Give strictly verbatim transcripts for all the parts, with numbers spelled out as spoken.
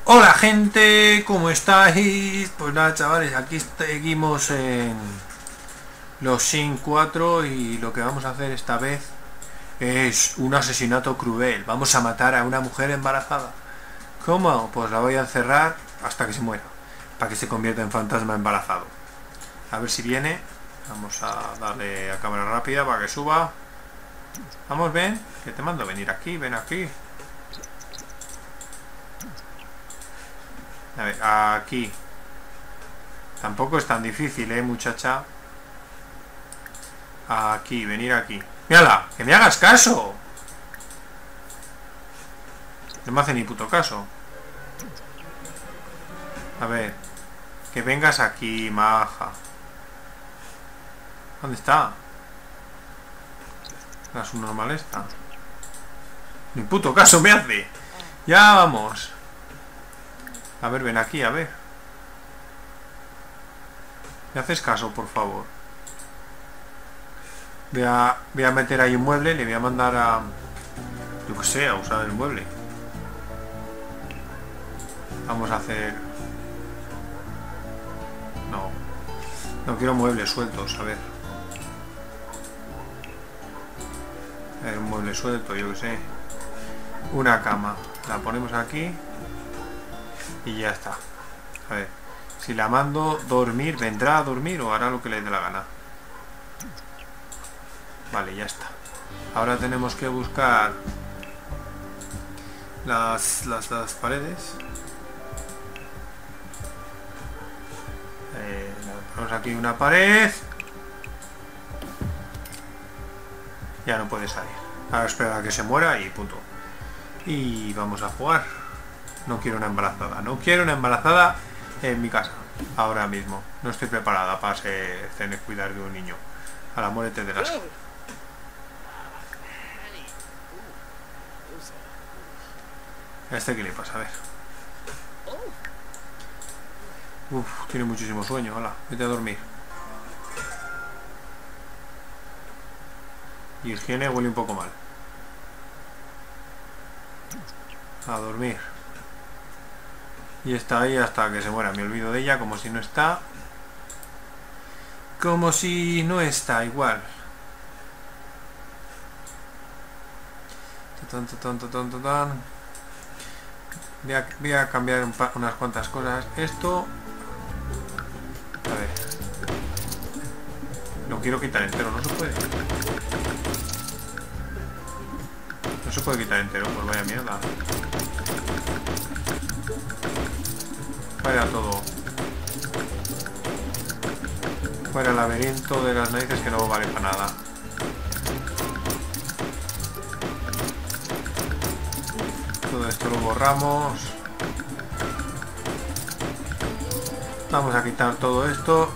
Hola gente, ¿cómo estáis? Pues nada chavales, aquí seguimos en los Sims cuatro y lo que vamos a hacer esta vez es un asesinato cruel. Vamos a matar a una mujer embarazada. ¿Cómo? Pues la voy a encerrar hasta que se muera, para que se convierta en fantasma embarazado. A ver si viene. Vamos a darle a cámara rápida para que suba. Vamos, ven, que te mando a venir aquí, ven aquí. A ver, aquí. Tampoco es tan difícil, eh, muchacha. Aquí, venir aquí. ¡Mírala! ¡Que me hagas caso! No me hace ni puto caso. A ver. Que vengas aquí, maja. ¿Dónde está? La subnormal esta. Ni puto caso me hace. Ya vamos. A ver, ven aquí, a ver. ¿Me haces caso, por favor? Voy a, voy a meter ahí un mueble. Le voy a mandar a... yo que sé, a usar el mueble. Vamos a hacer... No. No quiero muebles sueltos, a ver. A ver, un mueble suelto, yo que sé. Una cama. La ponemos aquí. Y ya está. A ver. Si la mando dormir, ¿vendrá a dormir o hará lo que le dé la gana? Vale, ya está. Ahora tenemos que buscar las, las, las paredes. Eh, ponemos aquí una pared. Ya no puede salir. Ahora espera a que se muera y punto. Y vamos a jugar. No quiero una embarazada. No quiero una embarazada en mi casa. Ahora mismo. No estoy preparada para ser, tener cuidar de un niño. A la muerte de las... ¿A este qué le pasa? A ver. Uf, tiene muchísimo sueño. Hola, vete a dormir. Y higiene huele un poco mal. A dormir. Y está ahí hasta que se muera. Me olvido de ella como si no está. Como si no está igual. Tan, tan, tan, tan, tan. Voy a, voy a cambiar un pa unas cuantas cosas. Esto... A ver. Lo quiero quitar entero. No se puede. No se puede quitar entero. Pues vaya mierda. Fuera todo. Fuera el laberinto de las narices que no vale para nada. Todo esto lo borramos. Vamos a quitar todo esto.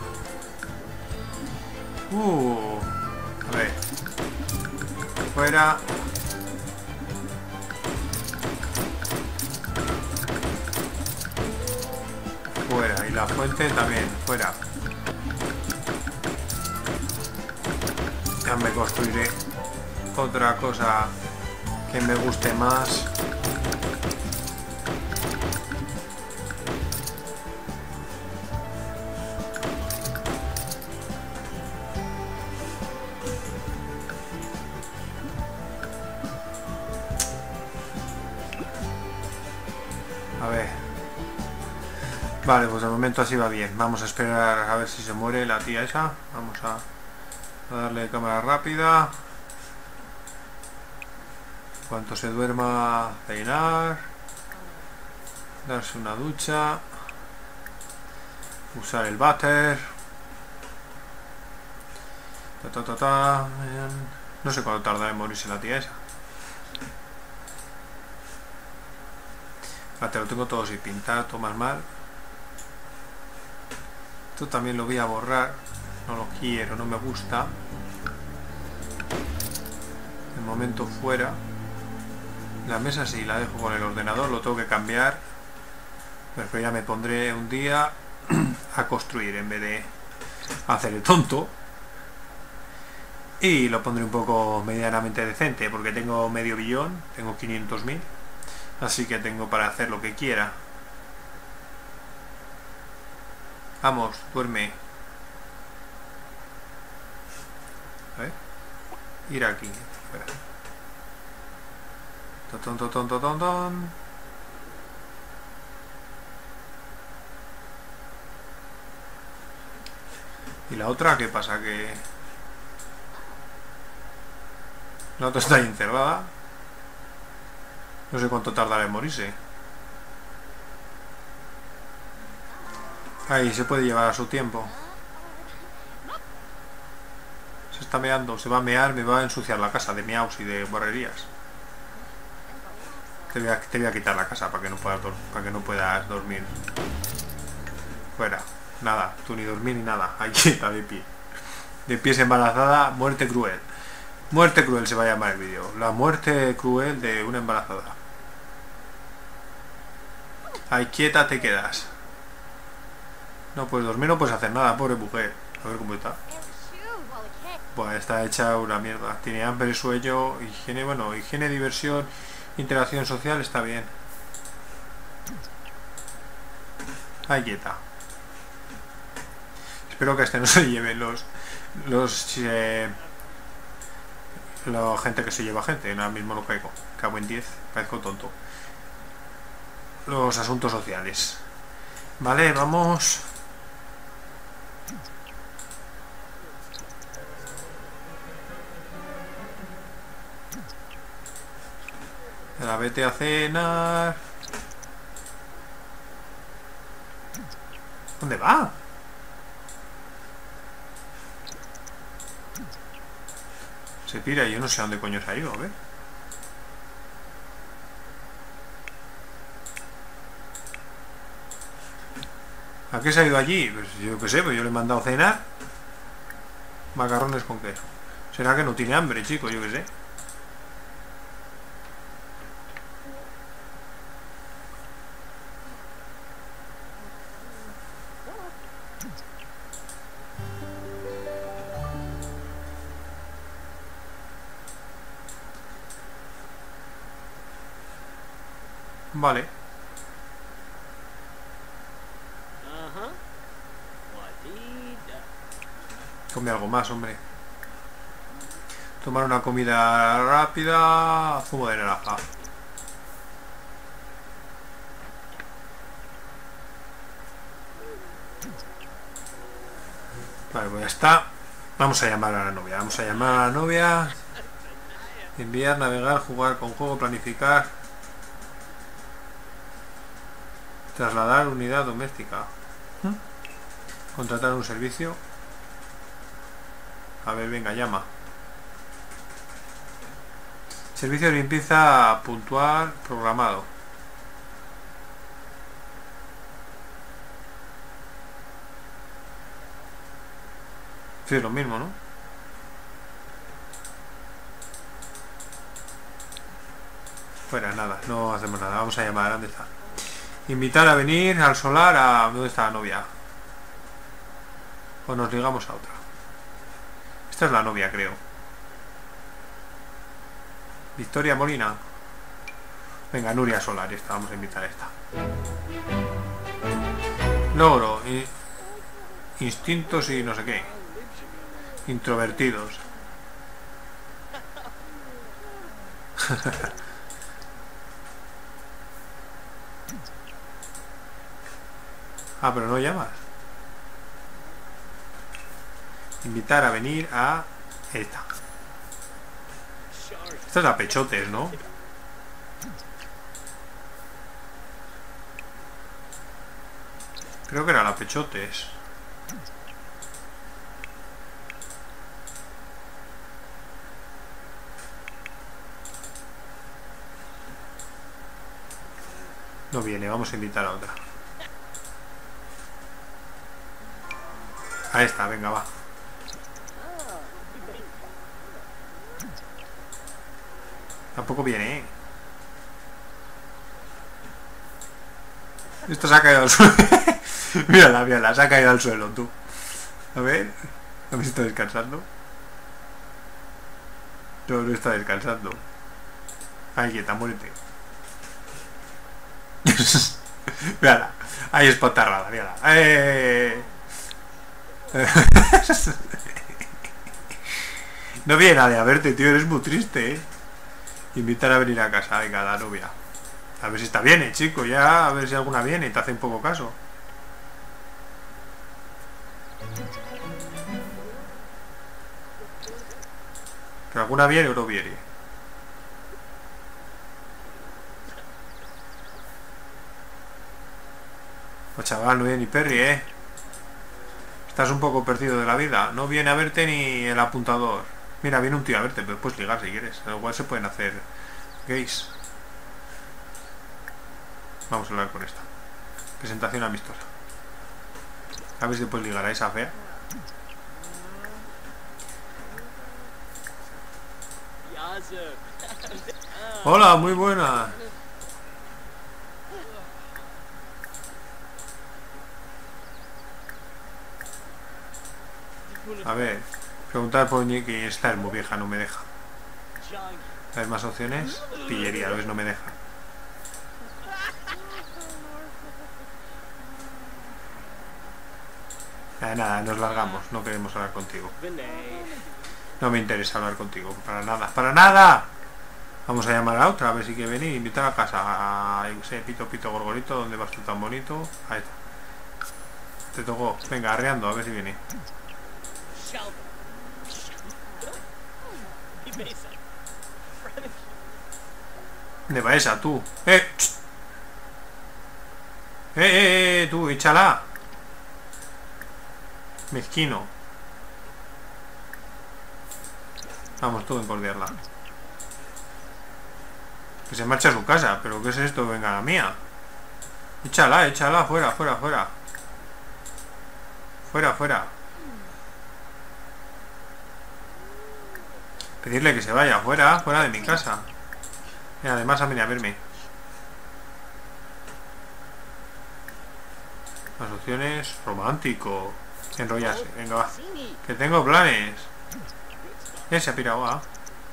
Uh, a ver. Fuera. Fuera. Y la fuente también. Fuera. Ya me construiré otra cosa que me guste más. A ver. Vale, pues de momento así va bien. Vamos a esperar a ver si se muere la tía esa. Vamos a, a darle cámara rápida. Cuanto se duerma, peinar. Darse una ducha. Usar el váter. Ta, ta, ta, ta. No sé cuánto tarda en morirse la tía esa. Te lo tengo todo sin pintar, todo más mal. Esto también lo voy a borrar. No lo quiero, no me gusta. De momento fuera. La mesa sí, la dejo con el ordenador, lo tengo que cambiar. Pero ya me pondré un día a construir en vez de hacer el tonto. Y lo pondré un poco medianamente decente, porque tengo medio billón, tengo quinientos mil. Así que tengo para hacer lo que quiera. Vamos, duerme. A ver. Ir aquí. Espera. Totón, totón, totón, totón. ¿Y la otra qué pasa? Que... la otra está ahí encerrada. No sé cuánto tardará en morirse. Ahí se puede llevar a su tiempo. Se está meando, se va a mear, me va a ensuciar la casa de miaus y de borrerías. Te voy a, te voy a quitar la casa para que no puedas, para que no puedas dormir. Fuera. Nada, tú ni dormir ni nada. Ahí está de pie. De pies embarazada, muerte cruel. Muerte cruel se va a llamar el vídeo. La muerte cruel de una embarazada. Ahí quieta te quedas. No puedes dormir, no puedes hacer nada, pobre mujer. A ver cómo está. Pues está hecha una mierda. Tiene hambre, sueño, higiene, bueno, higiene, diversión, interacción social, está bien. Ahí quieta. Espero que a este no se lleven los... Los... Eh, la gente que se lleva gente. Ahora mismo lo caigo. Cago en diez. Parezco tonto. Los asuntos sociales. Vale, vamos... La vete a cenar. ¿Dónde va? Se pira y yo no sé a dónde coño se ha ido, a ver. ¿A qué se ha ido allí? Pues yo qué sé, pues yo le he mandado a cenar macarrones con queso. ¿Será que no tiene hambre, chico? Yo qué sé. Vale. Come algo más, hombre. Tomar una comida rápida. Zumo de naranja. Vale, pues ya está. Vamos a llamar a la novia. Vamos a llamar a la novia. Enviar, navegar, jugar con juego, planificar. Trasladar unidad doméstica. ¿Mm? Contratar un servicio. A ver, venga, llama. Servicio de limpieza puntual programado. Sí, es lo mismo, ¿no? Fuera, nada, no hacemos nada. Vamos a llamar. ¿Dónde está? Invitar a venir al solar a... ¿Dónde está la novia? O nos ligamos a otra. Esta es la novia, creo. Victoria Molina. Venga, Nuria Solar, esta. Vamos a invitar a esta. Logro. I... Instintos y no sé qué. Introvertidos. Ah, pero no llamas. Invitar a venir a esta. Esta es la Pechotes, ¿no? Creo que era la Pechotes. No viene, vamos a invitar a otra. A esta, venga, va. Tampoco viene, ¿eh? Esta se ha caído al suelo. Mírala, mírala, se ha caído al suelo, tú. A ver. A ver si está descansando. No, no está descansando. Ahí quieta, muérete. Mírala. Ahí es patarrada, mírala. ¡Eh! No viene nadie a verte, tío, eres muy triste, ¿eh? Invitar a venir a casa, venga, la novia. A ver si está bien, eh, chico, ya, a ver si alguna viene y te hace un poco caso. Que alguna viene o no viene. Pues chaval, no viene ni Perry, eh. Estás un poco perdido de la vida. No viene a verte ni el apuntador. Mira, viene un tío a verte, pero puedes ligar si quieres. Igual se pueden hacer gays. Vamos a hablar con esta. Presentación amistosa. A ver si puedes ligar a esa fea. Hola, muy buena. A ver, preguntar por Nicky. Esta es muy vieja, no me deja. ¿Hay más opciones? Pillería, a ver, no me deja. Eh, nada, nos largamos, no queremos hablar contigo. No me interesa hablar contigo, para nada, para nada. Vamos a llamar a otra, a ver si quiere venir, invitar a casa a ese pito pito gorgorito, donde vas tú tan bonito. Ahí está. Te tocó, venga, arreando, a ver si viene. ¿Dónde va esa, tú? ¡Eh! ¡Eh, eh, eh! ¡Tú, échala! Mezquino. Vamos, tú, encordiarla. Que se marcha a su casa. ¿Pero qué es esto? Venga, la mía. Échala, échala, fuera, fuera, fuera. Fuera, fuera. Pedirle que se vaya, fuera, fuera de mi casa. Y además a venir a verme. Las opciones, romántico. Enrollarse, venga, va. Que tengo planes. Ya se ha pirado, ah.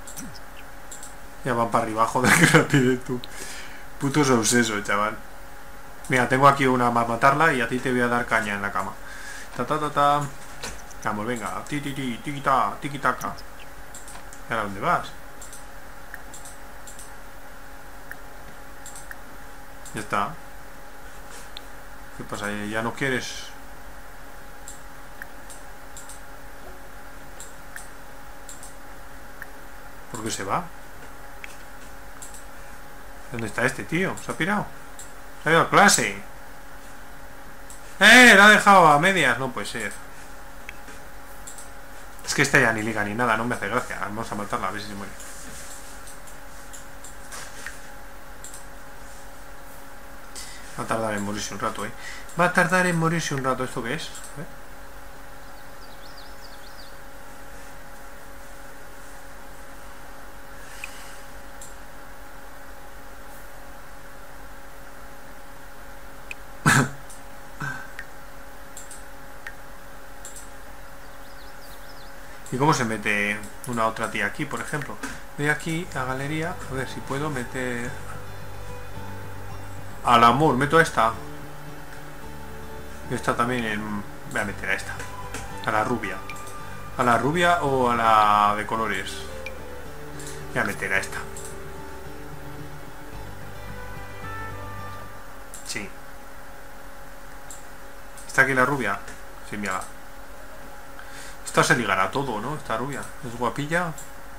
Ya van para arriba, joder, que rapidez tú. Putos obseso, chaval. Mira, tengo aquí una para matarla y a ti te voy a dar caña en la cama. Ta ta ta ta. Vamos, venga. Ti ti ti, tiki ta, tiki taka. ¿Y ahora dónde vas? Ya está. ¿Qué pasa? ¿Ya no quieres? ¿Por qué se va? ¿Dónde está este tío? ¿Se ha pirado? ¿Se ha ido a clase? ¡Eh! La ha dejado a medias. No puede ser. Es que esta ya ni liga ni nada. No me hace gracia. Vamos a matarla a ver si se muere. Va a tardar en morirse un rato, ¿eh? Va a tardar en morirse un rato. ¿Esto qué es? ¿Eh? ¿Y cómo se mete una otra tía aquí, por ejemplo? Voy aquí a galería, a ver si puedo meter... Al amor, meto a esta. Esta también en... Voy a meter a esta. A la rubia. ¿A la rubia o a la de colores? Voy a meter a esta. Sí. ¿Está aquí la rubia? Sí, mira. Esta se ligará todo, ¿no? Esta rubia. Es guapilla.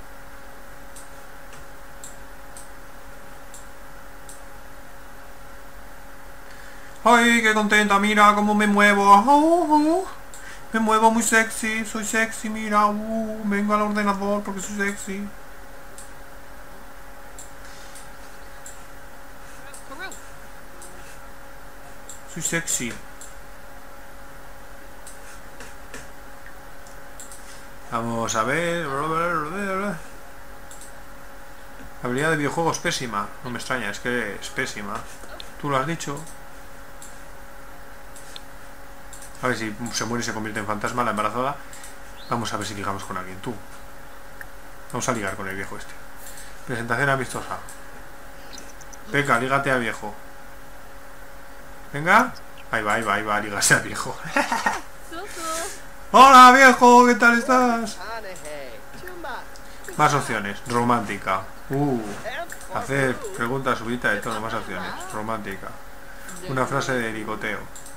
¡Ay, qué contenta! Mira cómo me muevo. Uh, uh. Me muevo muy sexy. Soy sexy, mira. Uh, vengo al ordenador porque soy sexy. Soy sexy. Vamos a ver. Habilidad de videojuegos pésima. No me extraña, es que es pésima. Tú lo has dicho. A ver si se muere y se convierte en fantasma la embarazada. Vamos a ver si ligamos con alguien. Tú. Vamos a ligar con el viejo este. Presentación amistosa. Venga, lígate al viejo. Venga. Ahí va, ahí va, ahí va a ligarse al viejo. Hola viejo, ¿qué tal estás? Más opciones. Romántica. Uh, hacer preguntas subidas de tono. Más opciones. Romántica. Una frase de ligoteo.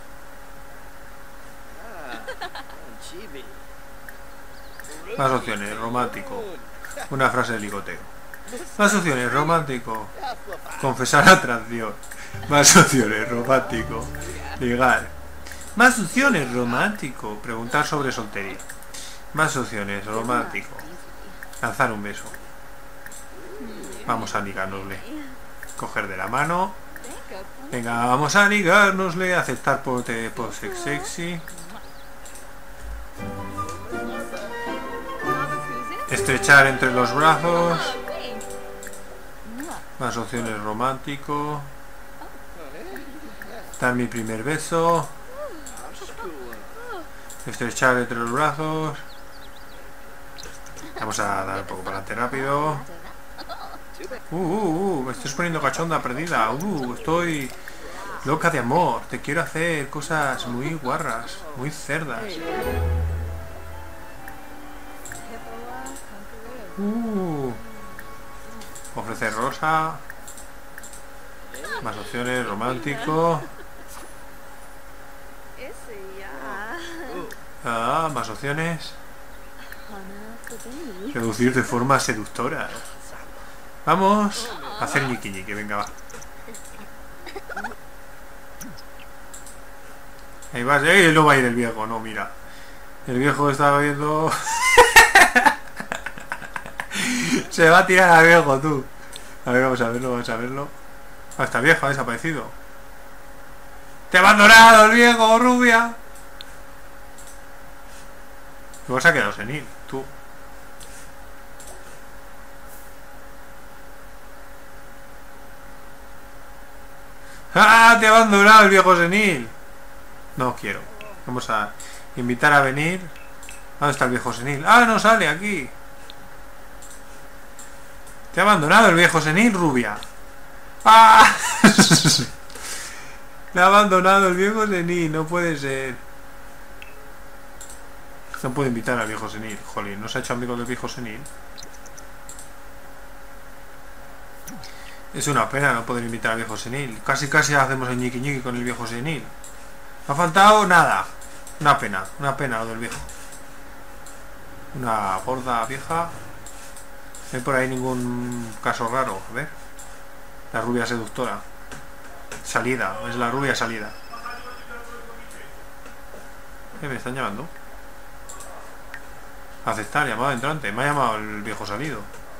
Más opciones. Romántico. Una frase de ligoteo. Más opciones. Romántico. Confesar atracción. Más opciones. Romántico. Ligar. Más opciones. Romántico. Preguntar sobre soltería. Más opciones. Romántico. Lanzar un beso. Vamos a ligárnosle. Coger de la mano. Venga, vamos a ligárnosle. Aceptar por, por sex sexy. Estrechar entre los brazos. Más opciones. Romántico. Dar mi primer beso. Estrechar entre los brazos. Vamos a dar un poco para adelante rápido. Uh, uh, uh, me estoy poniendo cachonda perdida. Uh, estoy loca de amor. Te quiero hacer cosas muy guarras, muy cerdas. Uh, ofrecer rosa. Más opciones. Romántico. Ah, más opciones. Reducir de forma seductora. Vamos a hacer ñiqui ñiqui, venga, va. Ahí va, ¡eh! No va a ir el viejo, no, mira. El viejo está viendo. Se va a tirar al viejo, tú. A ver, vamos a verlo, vamos a verlo. Ah, está viejo, ha desaparecido. ¡Te ha abandonado el viejo, rubia! Luego se ha quedado senil, tú. ¡Ah! ¡Te ha abandonado el viejo senil! No quiero. Vamos a invitar a venir. ¿Dónde está el viejo senil? ¡Ah! No sale aquí. Te ha abandonado el viejo senil, rubia. ¡Ah! Le ha abandonado el viejo senil. No puede ser. No puedo invitar al viejo senil. Jolín, ¿no se ha hecho amigo del viejo senil? Es una pena no poder invitar al viejo senil. Casi casi hacemos el ñiqui ñiqui con el viejo senil. No ha faltado nada. Una pena, una pena lo del viejo. Una gorda vieja. No hay por ahí ningún caso raro. A ver. La rubia seductora. Salida, es la rubia salida. ¿Qué me están llamando? Aceptar, llamado entrante. Me ha llamado el viejo salido.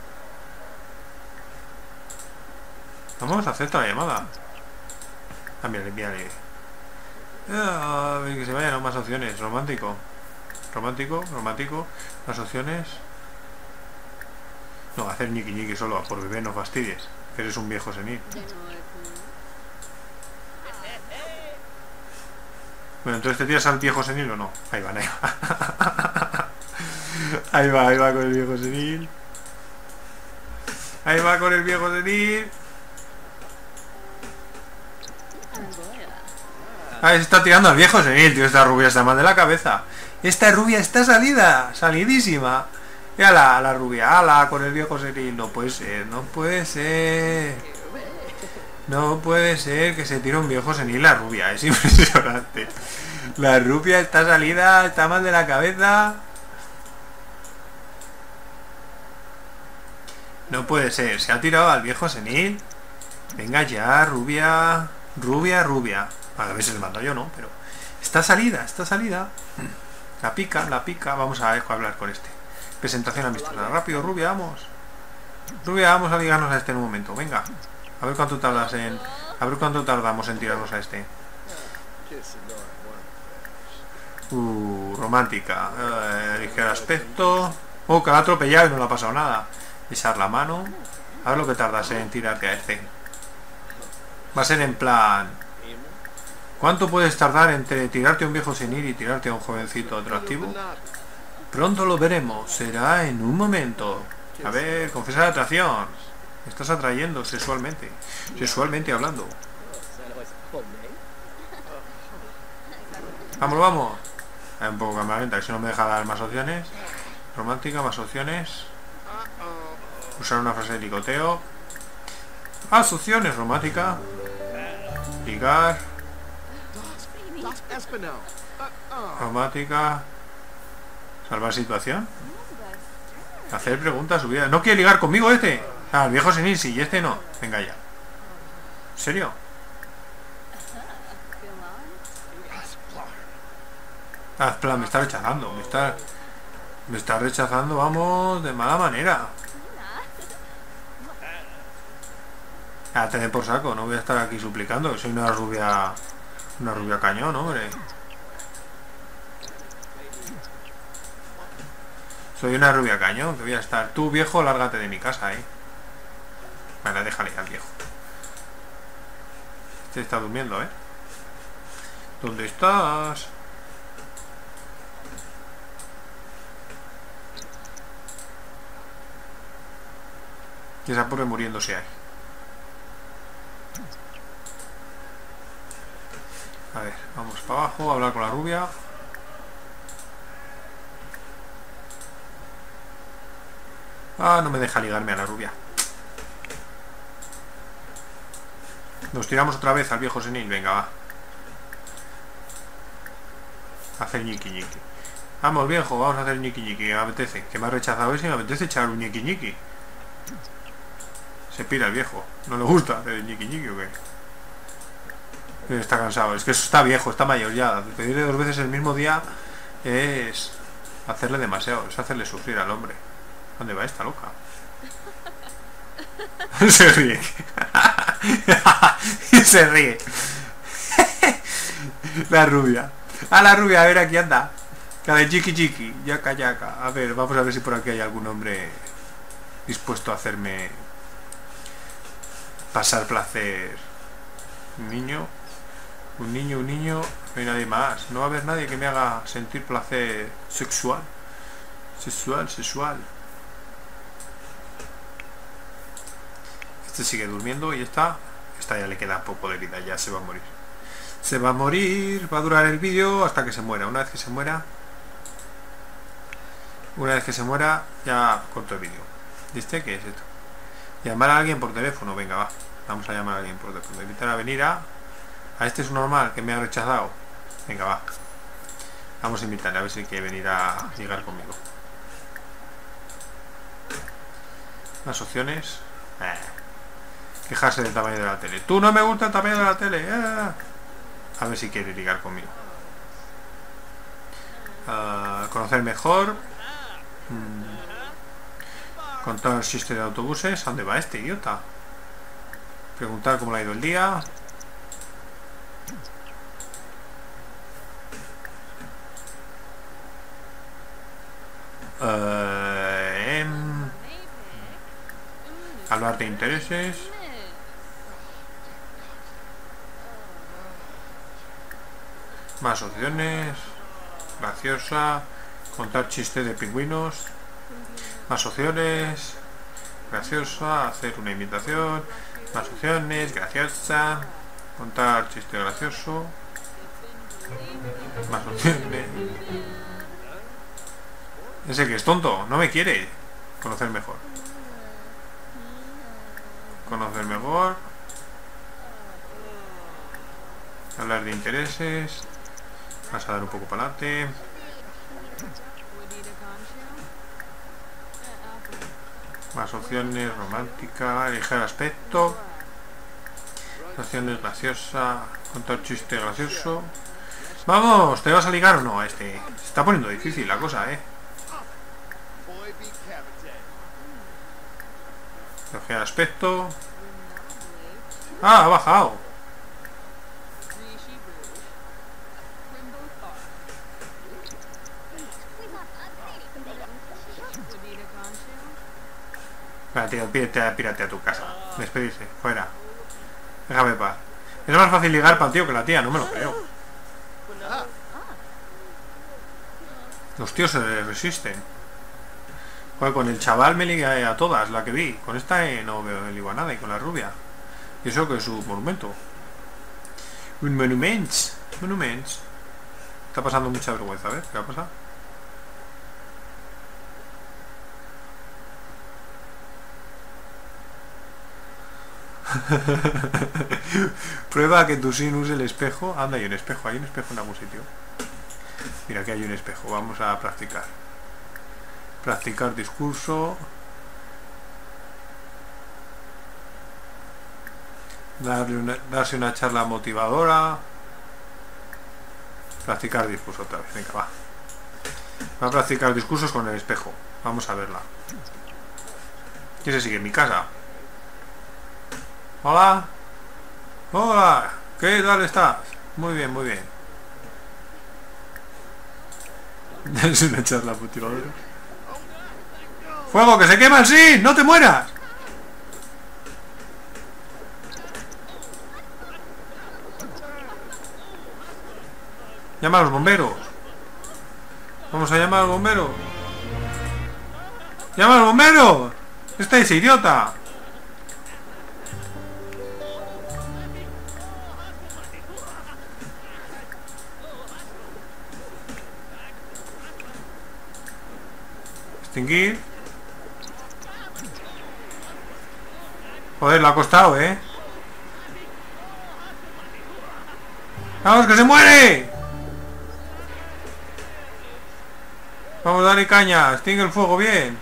Vamos, acepta la llamada. Cámbiale, envíale. Ah, que se vayan a más opciones. Romántico. Romántico, romántico. Más opciones. No, hacer ñiqui ñiqui solo. Por bebé no fastidies. Que eres un viejo senil. Bueno, entonces te tiras al viejo senil o no. Ahí van, ahí va. Ahí va, ahí va con el viejo senil. Ahí va con el viejo senil. Ahí se está tirando al viejo senil, tío. Esta rubia está mal de la cabeza. Esta rubia está salida, salidísima. Y ala, la rubia, ala, con el viejo senil. No puede ser, no puede ser. No puede ser que se tire un viejo senil la rubia. Es impresionante. La rubia está salida, está mal de la cabeza. No puede ser, se ha tirado al viejo senil. Venga ya, rubia. Rubia, rubia. A veces le mando yo, ¿no? Pero está salida, está salida. La pica, la pica. Vamos a ver, a hablar con este. Presentación amistosa. Rápido, rubia, vamos. Rubia, vamos a ligarnos a este en un momento. Venga. A ver cuánto tardas en... A ver cuánto tardamos en tirarnos a este. Uh, romántica. Eh, ligero aspecto. Oh, que la ha atropellado y no le ha pasado nada. Pisar la mano. A ver lo que tardas en tirarte a este. Va a ser en plan... ¿Cuánto puedes tardar entre tirarte a un viejo senil y tirarte a un jovencito atractivo? Pronto lo veremos. Será en un momento. A ver, confesar atracción. Me estás atrayendo sexualmente. Sexualmente hablando. Vamos, vamos. un poco cámara lenta, que si no me deja dar más opciones. Romántica, más opciones. Usar una frase de ligoteo. Más opciones, romántica. Ligar. Romántica. Salvar situación. Hacer preguntas, su vida. ¿No quiere ligar conmigo este? Ah, el viejo senil sí, y este no. Venga ya. ¿En serio? Ah, plan, me está rechazando. Me está... Me está rechazando, vamos, de mala manera. A tener por saco, no voy a estar aquí suplicando. Soy una rubia... Una rubia cañón, hombre. Soy una rubia cañón, que voy a estar. Tú, viejo, lárgate de mi casa, eh. Vale, déjale al viejo. Este está durmiendo, eh. ¿Dónde estás? Que se apure muriéndose ahí. A ver, vamos para abajo, a hablar con la rubia. Ah, no me deja ligarme a la rubia. Nos tiramos otra vez al viejo senil, venga, va. A hacer ñiqui ñiqui. Vamos, viejo, vamos a hacer ñiqui ñiqui, que me apetece. Que me ha rechazado ese y me apetece echar un ñiqui ñiqui. Se pira el viejo. ¿No le gusta hacer el ñiqui ñiqui o qué? Está cansado. Es que eso está viejo, está mayor ya. Pedirle dos veces el mismo día es hacerle demasiado. Es hacerle sufrir al hombre. ¿Dónde va esta loca? Se ríe. Se ríe. La rubia. A la rubia, a ver, aquí anda. Cada chiqui chiqui. Yaca yaca. A ver, vamos a ver si por aquí hay algún hombre dispuesto a hacerme pasar placer. Un niño. Un niño, un niño. No hay nadie más. No va a haber nadie que me haga sentir placer sexual. Sexual, sexual. Este sigue durmiendo y esta, esta ya le queda poco de vida, ya se va a morir. Se va a morir, va a durar el vídeo hasta que se muera. Una vez que se muera, una vez que se muera, ya corto el vídeo. ¿Y este qué es esto? Llamar a alguien por teléfono, venga, va. Vamos a llamar a alguien por teléfono. Invitar a venir a... A este es un normal que me ha rechazado. Venga, va. Vamos a invitarle a ver si quiere venir a llegar conmigo. Más opciones. Eh. Quejarse del tamaño de la tele. Tú no me gusta el tamaño de la tele. Eh. A ver si quiere ligar conmigo. Uh, conocer mejor. Mm. Contar el chiste de autobuses. ¿A dónde va este idiota? Preguntar cómo le ha ido el día. Uh, em, hablar de intereses. Más opciones. Graciosa. Contar chistes de pingüinos. Más opciones. Graciosa. Hacer una imitación. Más opciones. Graciosa. Contar chiste gracioso. Más opciones. Ese que es tonto, no me quiere. Conocer mejor. Conocer mejor. Hablar de intereses. Vas a dar un poco para adelante. Más opciones, romántica, elegir aspecto. Opciones, graciosa. Contar chiste gracioso. Vamos, ¿te vas a ligar o no a este? Se está poniendo difícil la cosa, eh. Elegir aspecto. Ah, ha bajado. Venga, tío, pírate, pírate a tu casa. Despedirse, fuera. Déjame paz. Es más fácil ligar para el tío que la tía, no me lo creo. Los tíos se resisten. Joder, con el chaval me ligué a todas, la que vi. Con esta eh, no me ligo a nada, y con la rubia. Y eso que es un monumento. Un monumento. Monumento. Está pasando mucha vergüenza, ¿ves? ¿Qué va a pasar? Prueba que tu sin use el espejo. Anda, hay un espejo, hay un espejo en algún sitio. Mira, aquí hay un espejo. Vamos a practicar. Practicar discurso. Darle una, darse una charla motivadora. Practicar discurso otra vez. Venga, va. Va a practicar discursos con el espejo. Vamos a verla. ¿Quién se sigue? En mi casa. Hola. Hola. ¿Qué tal estás? Muy bien, muy bien. Es una charla motivadora. ¡Fuego, que se quema el sí! ¡No te mueras! Llama a los bomberos. Vamos a llamar a los bomberos. ¡Llama a los bomberos! ¡Estáis idiota! Extinguir. Joder, le ha costado, ¿eh? ¡Vamos, que se muere! Vamos, dale caña. Extingue el fuego bien.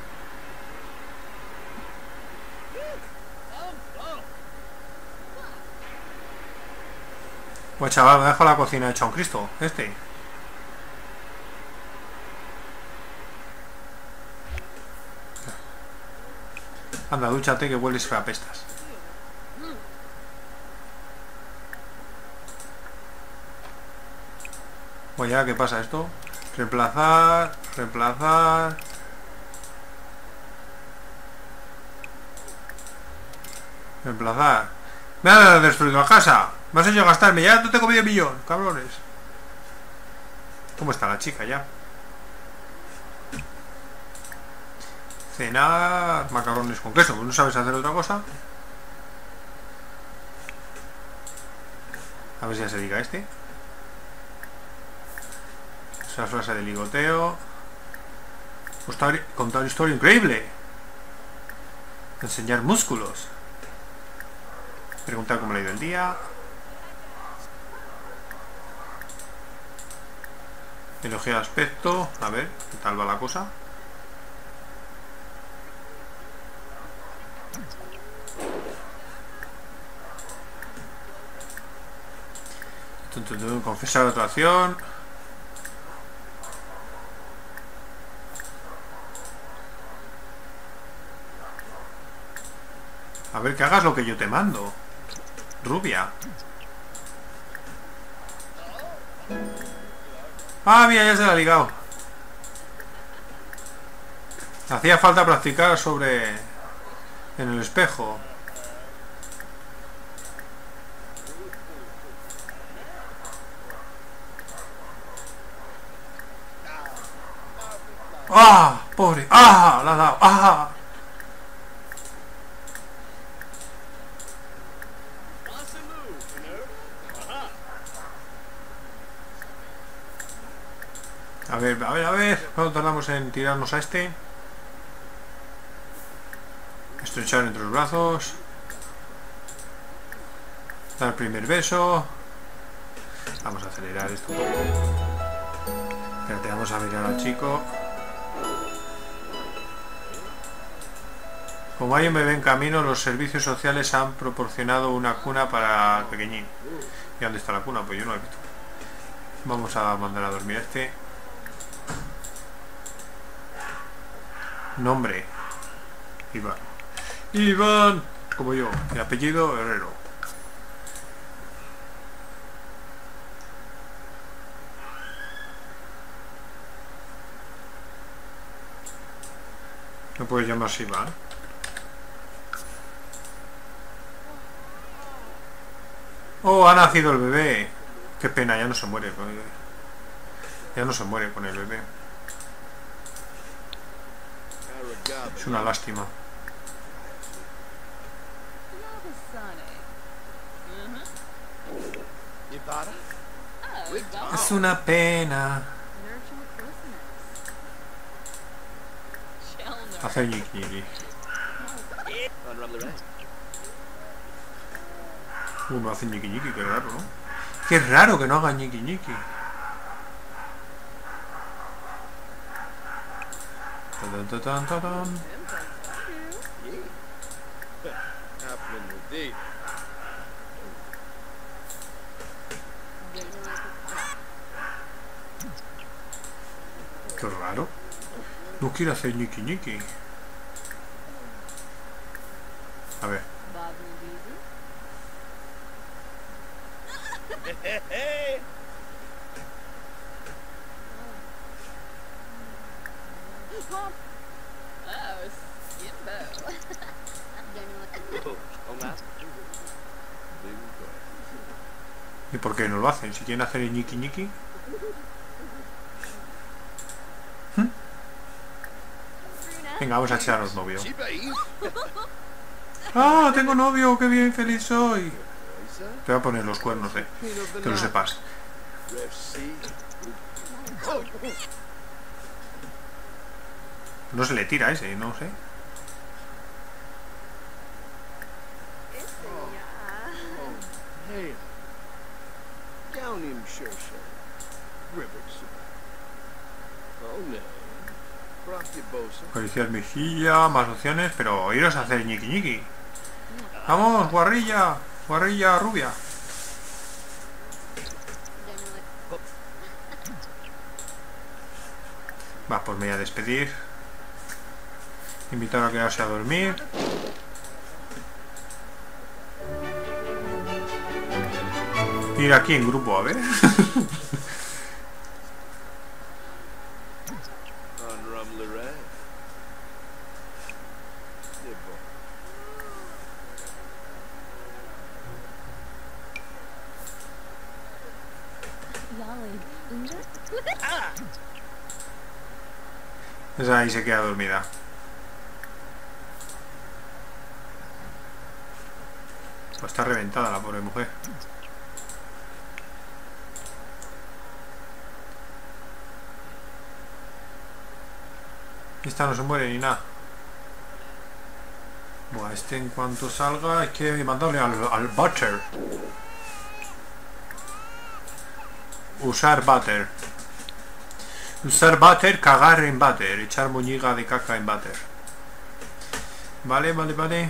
Pues chaval, me dejo la cocina hecha un Cristo. Este. Anda, dúchate que hueles a pestas. Pues ya, ¿qué pasa esto? Reemplazar, reemplazar. Reemplazar. Me ha destruido la casa. Me has hecho gastarme. Ya no tengo medio millón, cabrones. ¿Cómo está la chica ya? Cenar macarrones con queso. ¿No sabes hacer otra cosa? A ver si ya se diga este. Esa frase de ligoteo. Contar, contar historia increíble. Enseñar músculos. Preguntar cómo le ha ido el día. Elogiar aspecto. A ver, ¿qué tal va la cosa? Confesar otra acción. A ver, que hagas lo que yo te mando. Rubia. Ah, mira, ya se la ha ligado. Hacía falta practicar sobre... en el espejo. ¡Ah! ¡Pobre! ¡Ah! La ha dado. ¡Ah! A ver, a ver, a ver. ¿Cuánto tardamos en tirarnos a este? Estrechar entre los brazos. Dar el primer beso. Vamos a acelerar esto un poco. Espérate, vamos a mirar al chico. Como hay un bebé en camino, los servicios sociales han proporcionado una cuna para el pequeñín. ¿Y dónde está la cuna? Pues yo no la he visto. Vamos a mandar a dormir a este. Nombre. Iván. Iván. Como yo. El apellido Herrero. No puedes llamarse Iván. Oh, ha nacido el bebé. Qué pena, ya no se muere. Ya no se muere con el bebé. Es una lástima. Es una pena hacer ñiqui ñiqui. Uno hace ñiqui ñiqui, qué raro, ¿no? Qué raro que no haga ñiqui ñiqui. Tan, tan, tan, tan, tan. Qué raro. No quiere hacer ñiqui ñiqui. A ver. ¿Y por qué no lo hacen? Si quieren hacer el ñiqui ñiqui. ¿Mm? Venga, vamos a echarnos novio. ¡Ah! Tengo novio, qué bien, feliz soy. Te voy a poner los cuernos, eh. Que lo sepas. No se le tira ese, no sé. Acariciar mejilla, más opciones, pero iros a hacer ñiqui ñiqui. Vamos, guarrilla, guarrilla rubia. Va, pues me voy a despedir. Invitar a quedarse a dormir. Ir aquí en grupo, a ver. Esa ahí se queda dormida. Pues está reventada la pobre mujer. Esta no se muere ni nada. Buah, este en cuanto salga hay que mandarle al, al butter. Usar butter. Usar butter, cagar en butter. Echar moñiga de caca en butter. Vale, vale, vale.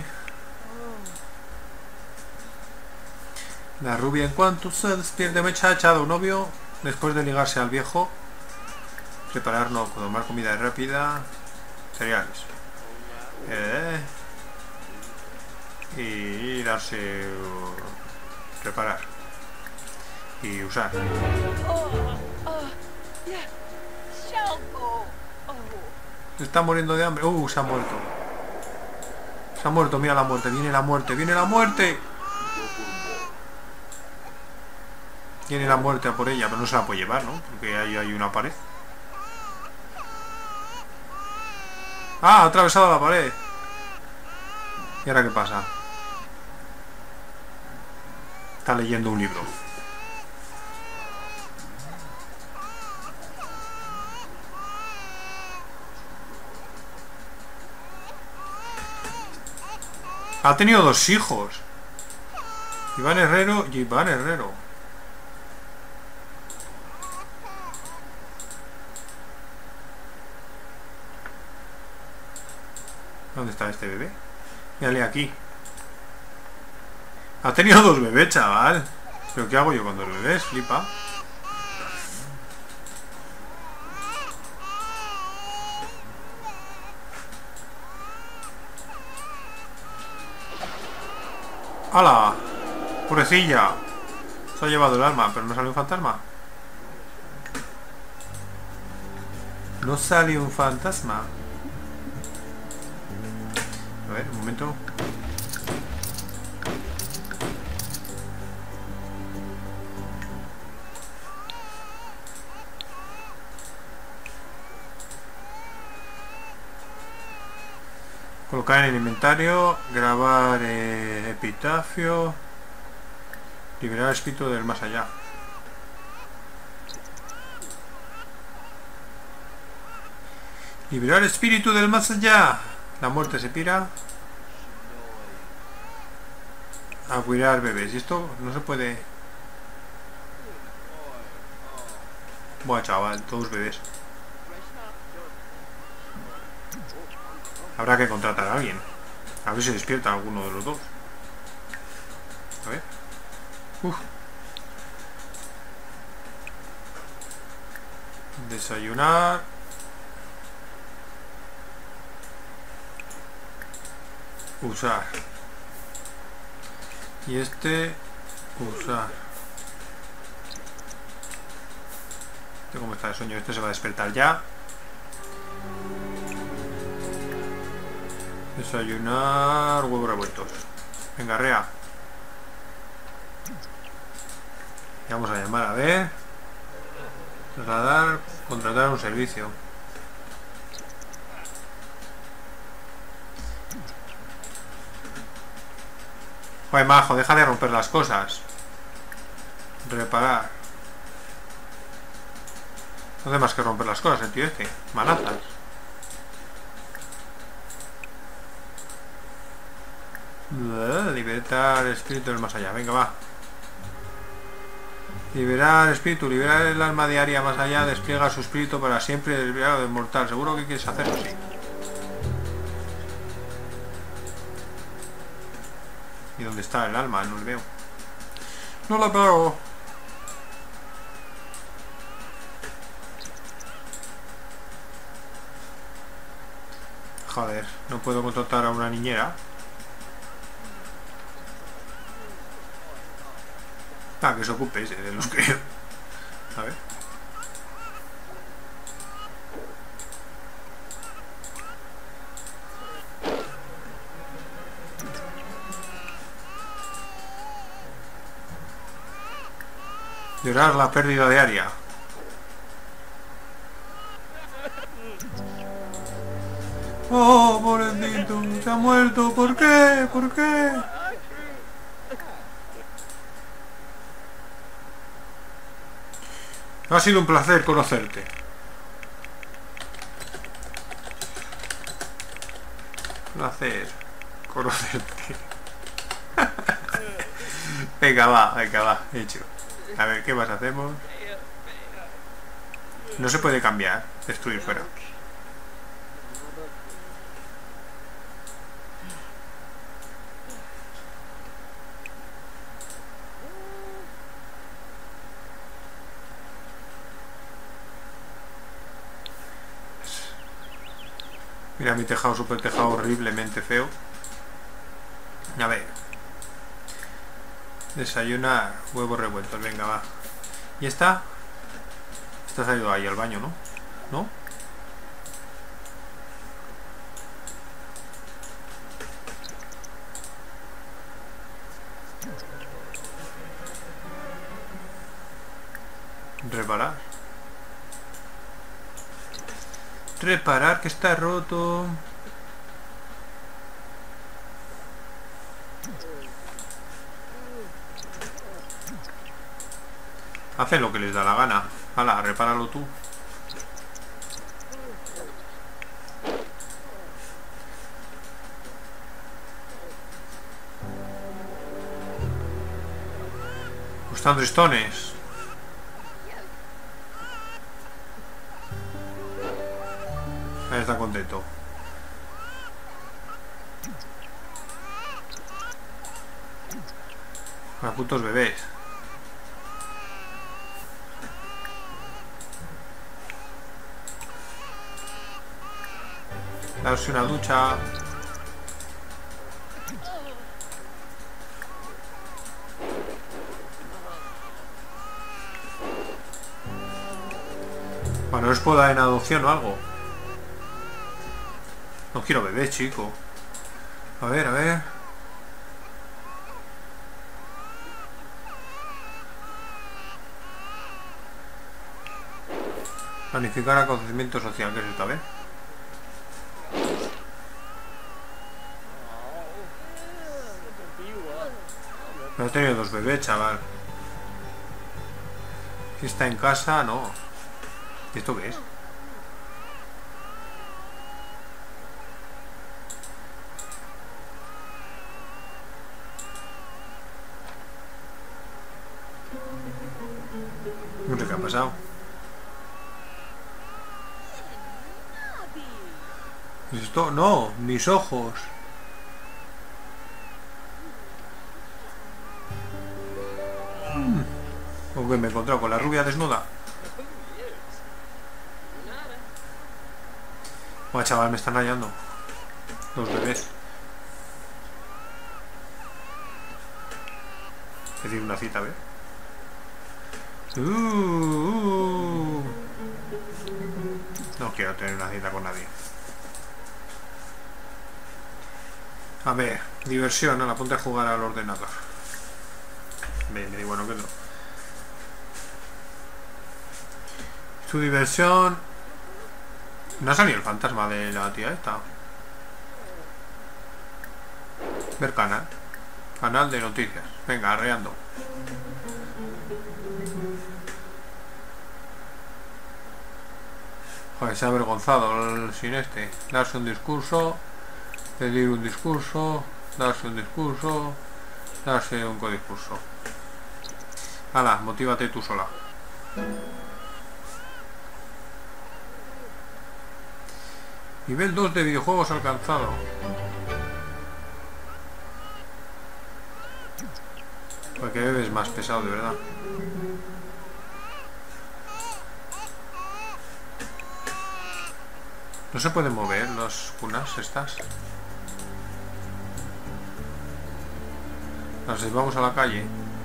La rubia en cuanto se despierte me ha echado un novio. Después de ligarse al viejo. Prepararnos, tomar comida rápida. Cereales. Eh, y darse... Preparar. Y usar. Se está muriendo de hambre. Uh, se ha muerto. Se ha muerto, mira la muerte. Viene la muerte, viene la muerte. Viene la muerte a por ella, pero no se la puede llevar, ¿no? Porque ahí hay una pared. Ah, ha atravesado la pared. ¿Y ahora qué pasa? Está leyendo un libro. Ha tenido dos hijos. Iván Herrero y Iván Herrero. ¿Dónde está este bebé? Mírale aquí. Ha tenido dos bebés, chaval. ¿Pero qué hago yo con dos bebés? Flipa. ¡Hala! Pobrecilla. Se ha llevado el alma, pero no sale un fantasma. No sale un fantasma. A ver, un momento. Colocar en el inventario, grabar eh, epitafio, liberar escrito del más allá. Liberar espíritu del más allá. La muerte se pira. A cuidar bebés. Y esto no se puede... Buah, chaval, todos bebés. Habrá que contratar a alguien. A ver si despierta alguno de los dos. A ver. Uf. Desayunar. Usar. Y este... Usar. Este cómo está de sueño. Este se va a despertar ya. Desayunar. Huevos revueltos. Venga, rea. Y vamos a llamar a ver. Trasladar. Contratar un servicio. Joder, majo, deja de romper las cosas. Reparar. No hace más que romper las cosas el tío este. Manazas. Liberar el espíritu del más allá. Venga, va. Liberar espíritu. Liberar el alma diaria más allá. Despliega su espíritu para siempre. Liberado del mortal. ¿Seguro que quieres hacerlo? Sí. ¿Y dónde está el alma? No lo veo. No lo veo. Joder, no puedo contratar a una niñera. Ah, que se ocupe ese de los que... A ver. Llorar la pérdida diaria. Oh, pobrecito, se ha muerto. ¿Por qué? ¿Por qué? Ha sido un placer conocerte. Placer conocerte. Venga, va, venga, va, hecho. A ver, ¿qué más hacemos? No se puede cambiar. Destruir fuera. Mira mi tejado, super tejado horriblemente feo. A ver. Desayunar, huevos revueltos, venga, va. ¿Y esta? Esta se ha ido ahí al baño, ¿no? ¿No? Reparar. Reparar que está roto. Hacen lo que les da la gana. Hala, repáralo tú. Están tristones. Ahí está contento. Para putos bebés. Darse una ducha. Bueno, ¿os puedo dar en adopción o algo? No quiero bebé, chico. A ver, a ver. Planificar acontecimiento social, ¿qué es esto? A ver. Pero he tenido dos bebés, chaval. Si está en casa, no. ¿Y esto qué es? pasado? Esto, no, mis ojos. ¿Con qué me he encontrado? ¿Con la rubia desnuda? Buah, chaval, me están rayando los bebés. Es decir, una cita, ¿ves? Uh, uh. No quiero tener una cita con nadie. A ver, diversión, no la ponte a jugar al ordenador. Me, me digo, bueno, que no. Su diversión. No ha salido el fantasma de la tía esta. Ver canal. Canal de noticias. Venga, arreando. Joder, se ha avergonzado el sin este. Darse un discurso. Pedir un discurso. Darse un discurso. Darse un codiscurso. Hala, motívate tú sola. Nivel dos de videojuegos alcanzado. Porque bebes más pesado, de verdad. No se pueden mover los cunas estas. Las llevamos a la calle.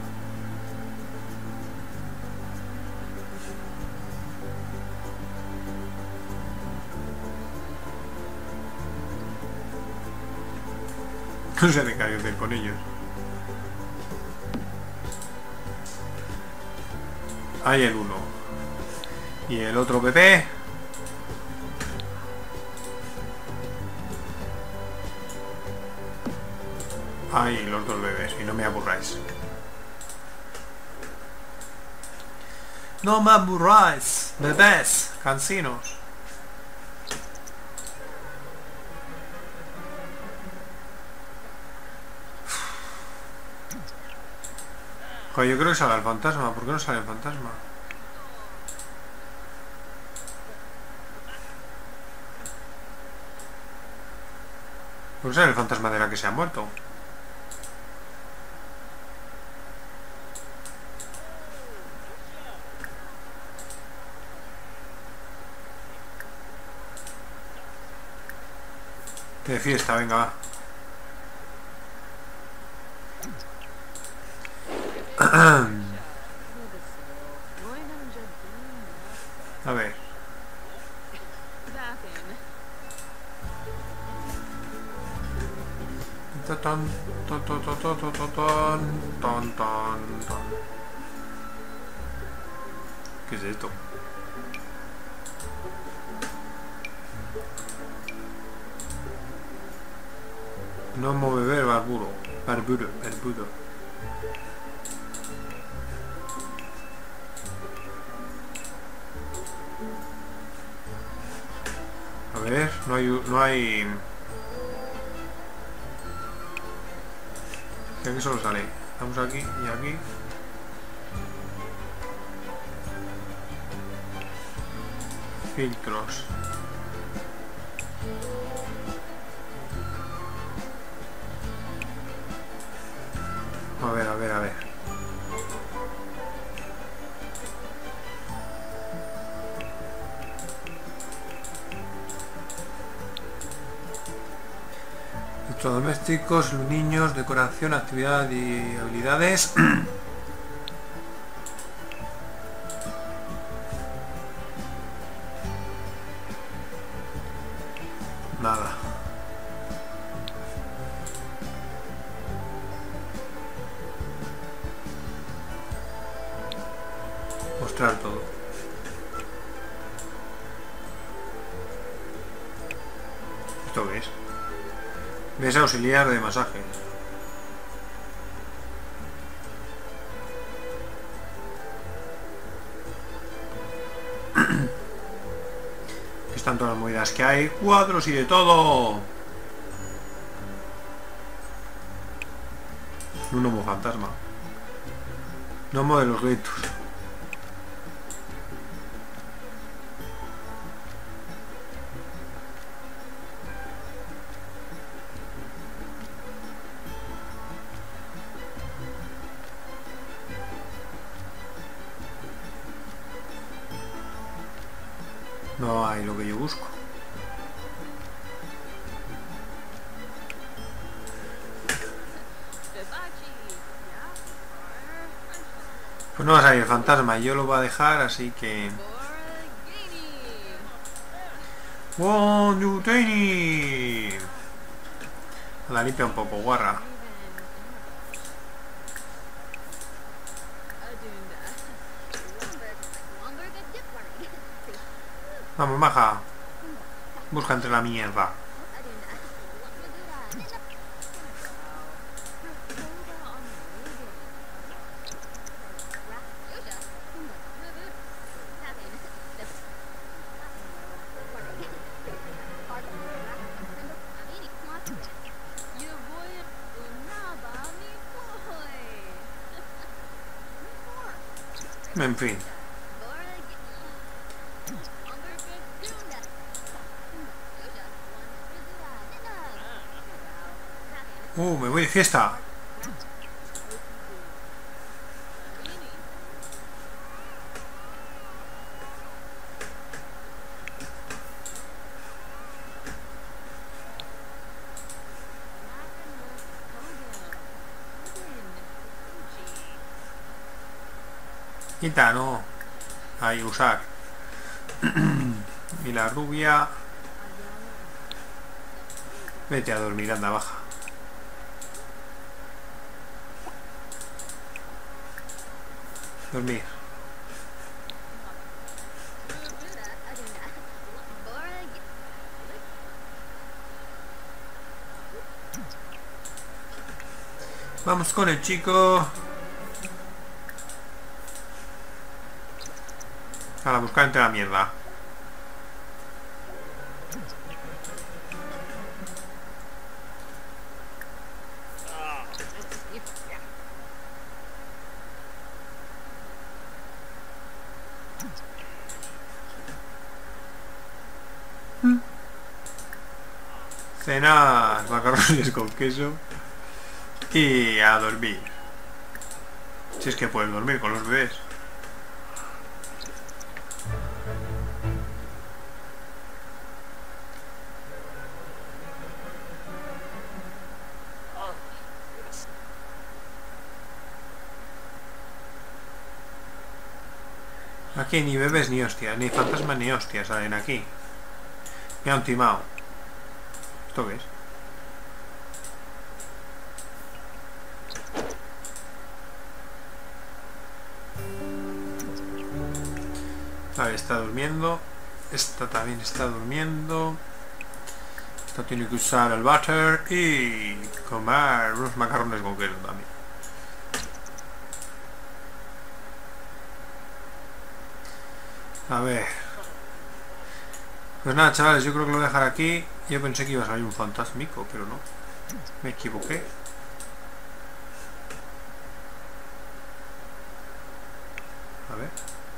No sé de qué hacer con ellos. Hay el uno. Y el otro bebé. Hay los dos bebés. Y no me aburráis. No me aburráis. Bebés. Cansinos. Joder, yo creo que sale el fantasma. ¿Por qué no sale el fantasma? ¿Por qué sale el fantasma de la que se ha muerto? De fiesta, venga, va. A ver. Ton, ton, ton, ton, ton, ton, ton, ton, ton. ¿Qué es esto? No me beber barburo. Barburo, barbudo. A ver, no hay... no hay... Creo que solo sale. Vamos aquí y aquí. Filtros. A ver, a ver, a ver. Electrodomésticos, niños, decoración, actividad y habilidades. Nada. Mostrar todo. ¿Esto qué es? Mesa auxiliar de masaje. Están todas las movidas que hay. Cuadros y de todo. Un gnomo fantasma. Gnomo de los gritos. No hay lo que yo busco. Pues no va a salir el fantasma, yo lo voy a dejar, así que... ¡One, two, tiny! La limpia un poco, guarra. Vamos, maja. Busca entre la mierda. En fin. Uh, me voy de fiesta. Quita, no. Ahí, usar. Y la rubia. Vete a dormir, anda, baja. Dormir. Vamos con el chico. A la buscar entre la mierda. Cenar macarrones con queso y a dormir. Si es que puedes dormir con los bebés. Aquí ni bebés ni hostias, ni fantasmas ni hostias salen aquí. Me han timado. ¿Esto qué es? Vale, está durmiendo. Esta también está durmiendo. Esta tiene que usar el butter y comer unos macarrones con queso también. A ver. Pues nada, chavales, yo creo que lo voy a dejar aquí. Yo pensé que iba a salir un fantasmico, pero no. Me equivoqué. A ver.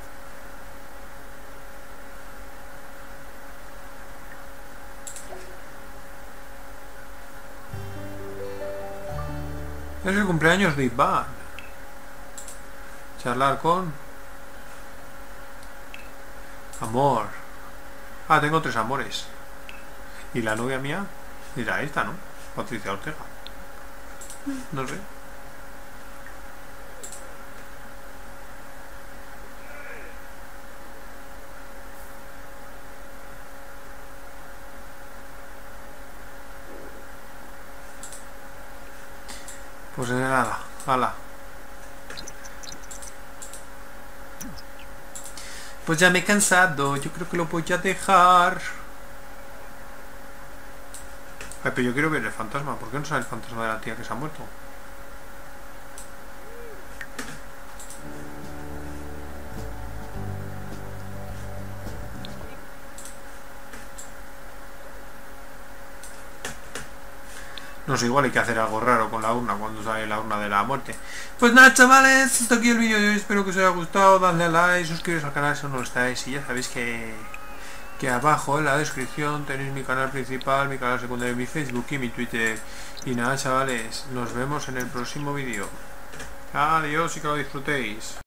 Es el cumpleaños de Iván. Charlar con... Amor. Ah, tengo tres amores. ¿Y la novia mía? Era esta, ¿no? Patricia Ortega. No sé. Pues nada, hala. Pues ya me he cansado, yo creo que lo voy a dejar. Ay, pero yo quiero ver el fantasma. ¿Por qué no sale el fantasma de la tía que se ha muerto? No sé, igual hay que hacer algo raro con la urna cuando sale la urna de la muerte. Pues nada, chavales, hasta aquí el vídeo de hoy. Espero que os haya gustado. Dadle a like, suscribiros al canal si no lo estáis. Y ya sabéis que, que abajo en la descripción tenéis mi canal principal, mi canal secundario, mi Facebook y mi Twitter. Y nada, chavales, nos vemos en el próximo vídeo. Adiós y que lo disfrutéis.